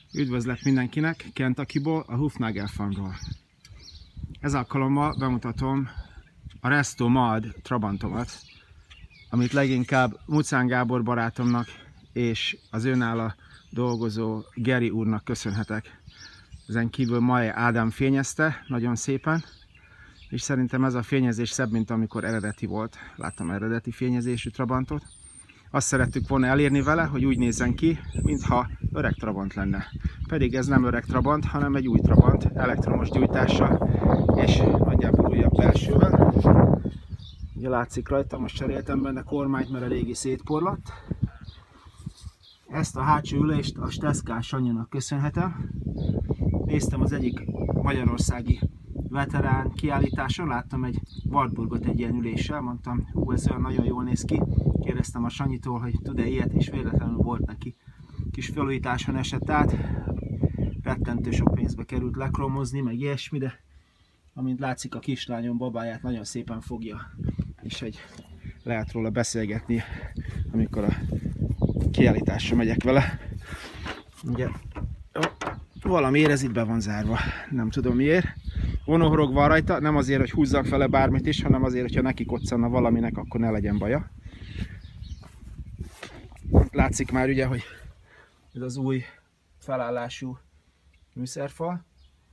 Üdvözlet mindenkinek Kentuckyból, a Hufnagel Farmról. Ez alkalommal bemutatom a Resto Mad Trabantomat, amit leginkább Mucán Gábor barátomnak és az őnála dolgozó Geri úrnak köszönhetek. Ezen kívül Mai Ádám fényezte nagyon szépen, és szerintem ez a fényezés szebb, mint amikor eredeti volt. Láttam eredeti fényezésű Trabantot. Azt szerettük volna elérni vele, hogy úgy nézzen ki, mintha öreg Trabant lenne. Pedig ez nem öreg Trabant, hanem egy új Trabant, elektromos gyújtással és nagyjából újabb belsővel. Ugye látszik rajta, most cseréltem benne kormányt, mert a régi szétporlott. Ezt a hátsó ülést a Steszkás Sanyinak köszönhetem. Néztem az egyik magyarországi veterán kiállításon, láttam egy Wartburgot egy ilyen üléssel, mondtam, hú, ez olyan nagyon jól néz ki. Kérdeztem a Sanyitól, hogy tud-e ilyet, és véletlenül volt neki. Kis felújításon esett át, rettentő sok pénzbe került lekromozni, meg ilyesmi, de amint látszik, a kislányom babáját nagyon szépen fogja, és lehet róla beszélgetni, amikor a kiállításra megyek vele. Ugye, valamiért ez itt be van zárva, nem tudom miért. Vonóhorog van rajta, nem azért, hogy húzzak vele bármit is, hanem azért, hogyha neki koccanna valaminek, akkor ne legyen baja. Látszik már ugye, hogy ez az új felállású műszerfal.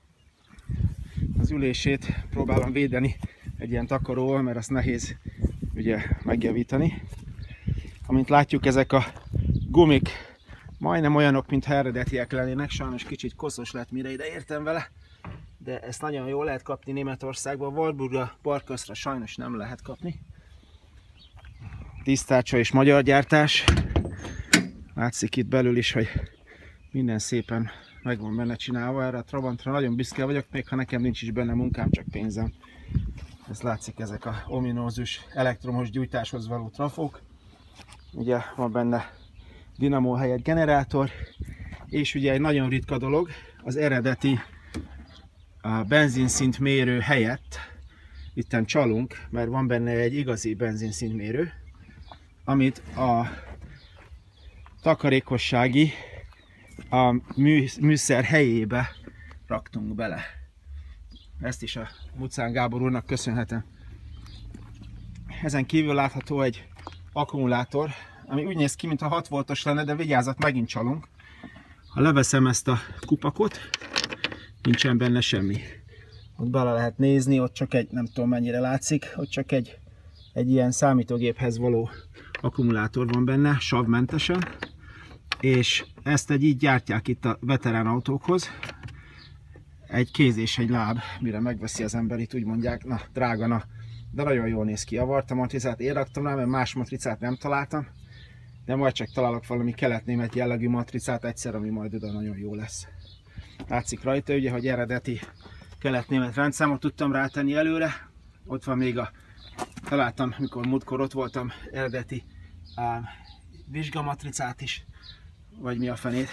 Az ülését próbálom védeni egy ilyen takaróval, mert azt nehéz ugye megjavítani. Amint látjuk, ezek a gumik majdnem olyanok, mintha eredetiek lennének. Sajnos kicsit koszos lett, mire ide értem vele, de ezt nagyon jól lehet kapni Németországban. Wartburgra, Parkaszra sajnos nem lehet kapni. Tisztárcsa és magyar gyártás. Látszik itt belül is, hogy minden szépen meg van benne csinálva. Erre a Trabantra nagyon büszke vagyok, még ha nekem nincs is benne munkám, csak pénzem. Ez látszik, ezek a ominózus elektromos gyújtáshoz való trafók. Ugye van benne dinamó helyett generátor, és ugye egy nagyon ritka dolog, az eredeti benzinszint mérő helyett itten csalunk, mert van benne egy igazi benzinszint mérő, amit a takarékossági a műszer helyébe raktunk bele. Ezt is a Mucán Gábor úrnak köszönhetem. Ezen kívül látható egy akkumulátor, ami úgy néz ki, mintha 6 voltos lenne, de vigyázat, megint csalunk. Ha leveszem ezt a kupakot, nincsen benne semmi. Ott bele lehet nézni, ott csak egy, nem tudom mennyire látszik, ott csak egy ilyen számítógéphez való akkumulátor van benne, savmentesen. És ezt így gyártják itt a veterán autókhoz. Egy kéz és egy láb, mire megveszi az ember, itt úgy mondják, na drága, na, de nagyon jól néz ki. A Varta matricát én raktam rá, mert más matricát nem találtam, de majd csak találok valami kelet-német jellegű matricát egyszer, ami majd oda nagyon jó lesz. Látszik rajta ugye, hogy eredeti kelet-német rendszámot tudtam rátenni előre. Ott van még találtam, mikor múltkor ott voltam, eredeti vizsgamatricát is, vagy mi a fenét.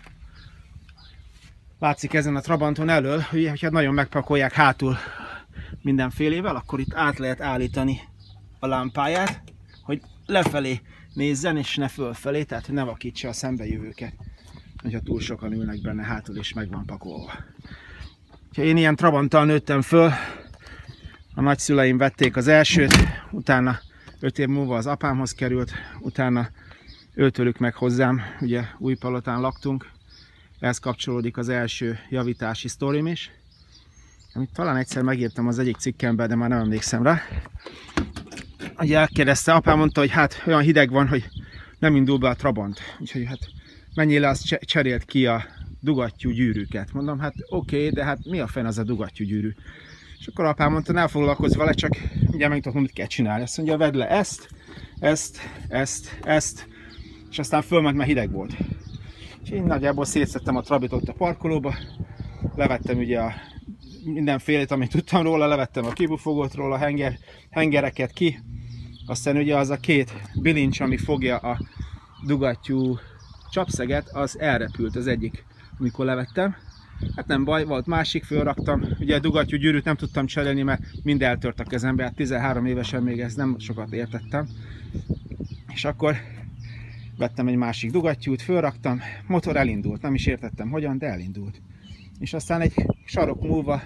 Látszik ezen a Trabanton elől, hogy nagyon megpakolják hátul mindenfélével, akkor itt át lehet állítani a lámpáját, hogy lefelé nézzen és ne fölfelé, tehát ne vakítsa a szembejövőket, hogyha túl sokan ülnek benne hátul és meg van pakolva. Én ilyen Trabanttal nőttem föl, a nagyszüleim vették az elsőt, utána 5 év múlva az apámhoz került, utána őtőlük meg hozzám, ugye Újpalotán laktunk, ehhez kapcsolódik az első javítási sztorim is, amit talán egyszer megírtam az egyik cikkemben, de már nem emlékszem rá. Ugye elkérdezte, apám mondta, hogy hát olyan hideg van, hogy nem indul be a Trabant, úgyhogy hát mennyire azt cserélt ki a dugattyú gyűrűket. Mondom, hát oké, de hát mi a fenn az a dugattyú gyűrű? És akkor apám mondta, ne foglalkozz vele, csak ugye megmutatom, mit kell csinálni. Azt mondja, vedd le ezt, és aztán fölment, mert hideg volt. És én nagyjából szétszettem a Trabit ott a parkolóba, levettem ugye a mindenfélét, amit tudtam róla, levettem a kibufogót róla, a hengereket ki, aztán ugye az a 2 bilincs, ami fogja a dugattyú csapszeget, az elrepült az egyik, amikor levettem. Hát nem baj, volt másik, fölraktam, ugye a dugattyú gyűrűt nem tudtam cserélni, mert mind eltört a kezembe, hát 13 évesen még ezt nem sokat értettem. És akkor vettem egy másik dugattyút, fölraktam, motor elindult, nem is értettem hogyan, de elindult. És aztán egy sarok múlva,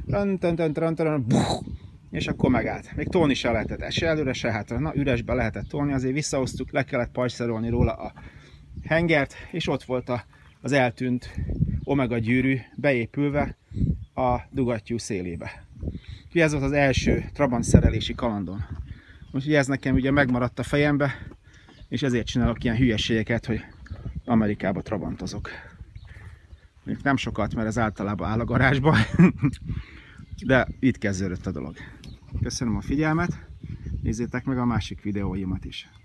és akkor megállt. Még tolni se lehetett, se előre, se hátra. Na, üresbe lehetett tolni, azért visszahoztuk, le kellett pajszerolni róla a hengert, és ott volt az eltűnt Omega gyűrű beépülve a dugattyú szélébe. Úgyhogy ez volt az első Trabant szerelési kalandom. Úgyhogy ez nekem ugye megmaradt a fejembe, és ezért csinálok ilyen hülyeségeket, hogy Amerikába trabantozok. Még nem sokat, mert ez általában áll a garázsban, de itt kezdődött a dolog. Köszönöm a figyelmet, nézzétek meg a másik videóimat is.